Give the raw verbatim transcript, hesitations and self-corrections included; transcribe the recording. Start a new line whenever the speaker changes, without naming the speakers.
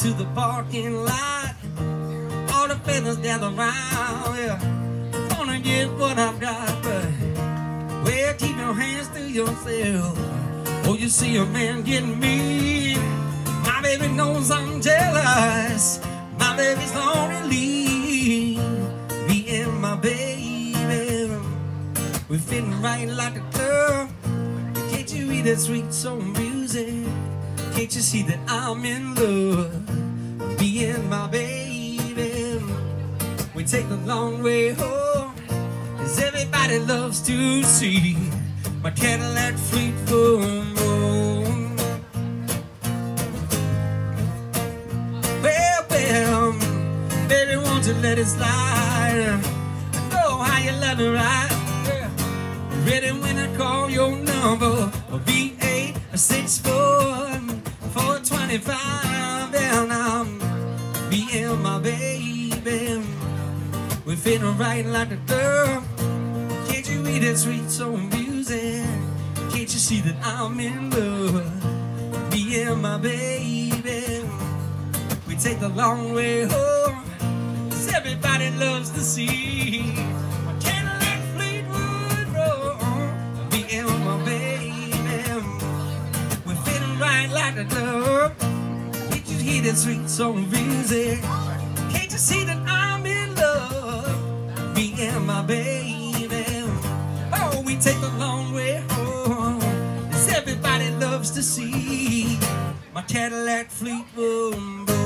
to the parking lot. All the fellas gather round, yeah. Gonna get what I've got, but well, keep your hands to yourself. Oh, you see a man getting me. My baby knows I'm jealous. My baby's lonely. Me and my baby, we're fitting right like a glove. Can't you hear that sweet soul music? Can't you see that I'm in love? Me and my baby, we take the long way home, 'cause everybody loves to see my Cadillac Fleetwood Mac. Well, well, baby, won't you let it slide? I know how you love me right. Yeah. Ready when I call your number, V eight six four four twenty-five, and I'm me and my baby, we fitting right like a girl. Can't you hear that sweet soul music? Can't you see that I'm in love? Me and my baby, we take the long way home, 'cause everybody loves to see my Cadillac Fleetwood Mac. Me and my baby, we're fitting right like a glove. Can't you hear that sweet soul music? Can't you see that I'm in love? Me and my baby, oh, we take the long way home, 'cause everybody loves to see my Cadillac Fleetwood Mac.